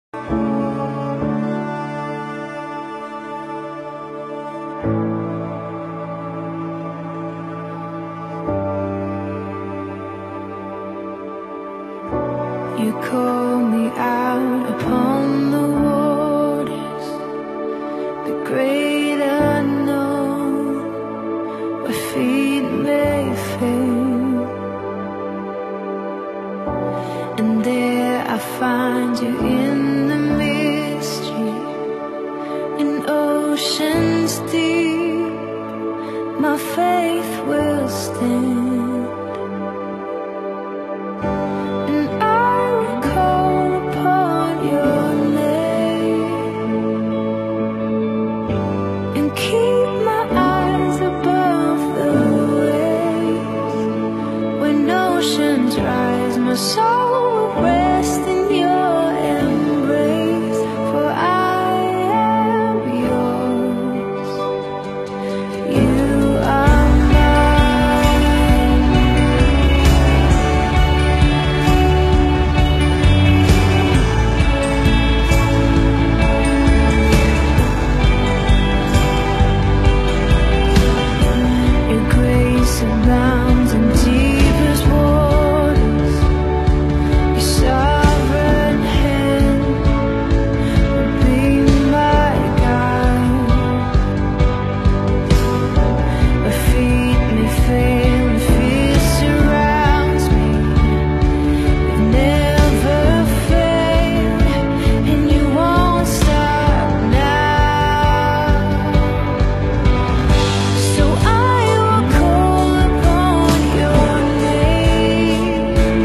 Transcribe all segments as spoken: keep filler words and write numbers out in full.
You call me out upon the waters, the great unknown, where feet may fail, and there I find you in the mystery, in oceans deep. My faith will stand. My soul will rest in your embrace, for I am yours. You are mine. Your grace abounds in deepest waters. Sovereign hand will be my guide. My feet may fail and fear surrounds me. You never fail, and you won't stop now. So I will call upon your name.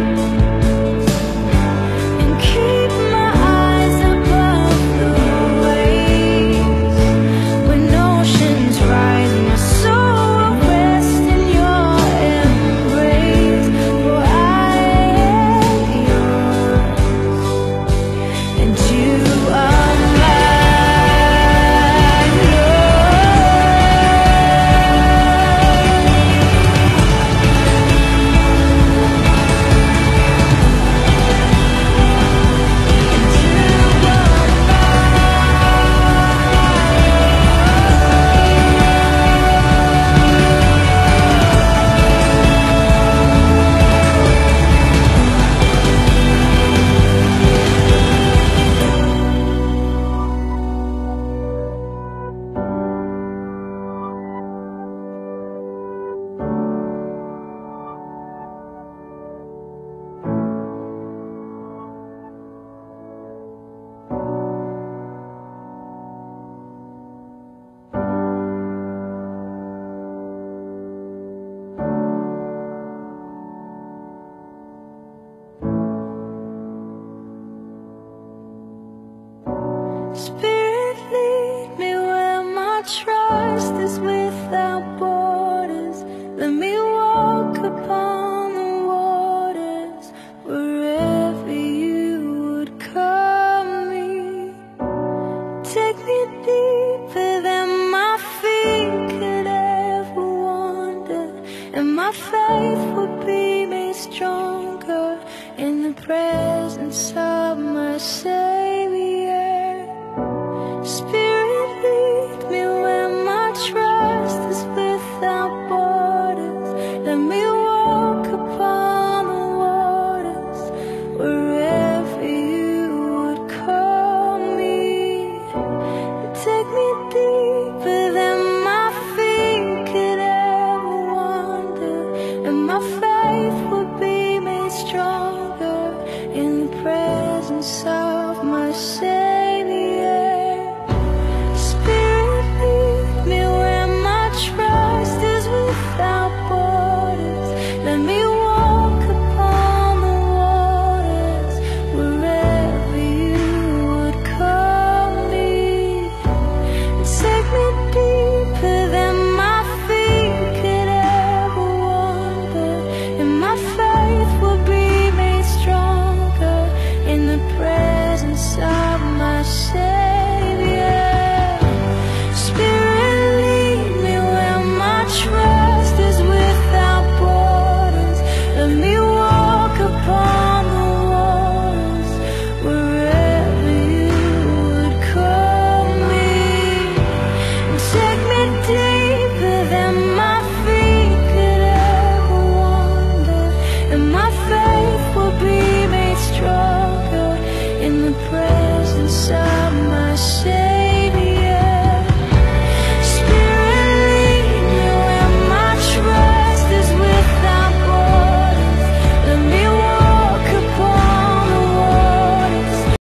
Keep my eyes above the waves. When oceans rise, my soul will rest in your embrace. For I am yours, and you are mine, Spirit, lead me where my trust is without borders. Let me walk upon the waters wherever you would call me. Take me deeper than my feet could ever wander, and my faith will be made stronger in the presence of my Savior. Spirit, lead me where my trust is without borders. Let me walk upon the waters wherever you would call me. Take me deeper than my feet could ever wander, and my faith will be made stronger in the presence of my Savior.